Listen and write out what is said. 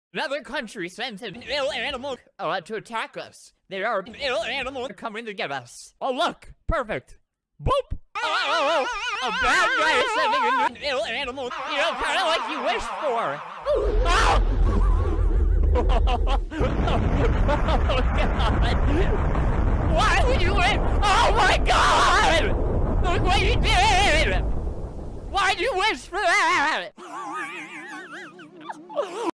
Another country sends an ill animal to attack us. There are ill animals coming to get us. Oh, look! Perfect! Boop! Oh, a bad guy is sending an ill animal, you know, kind of like you wished for. Oh! Oh, God! Why would you win? Oh, my God! Look what you did! Why'd you wish for that?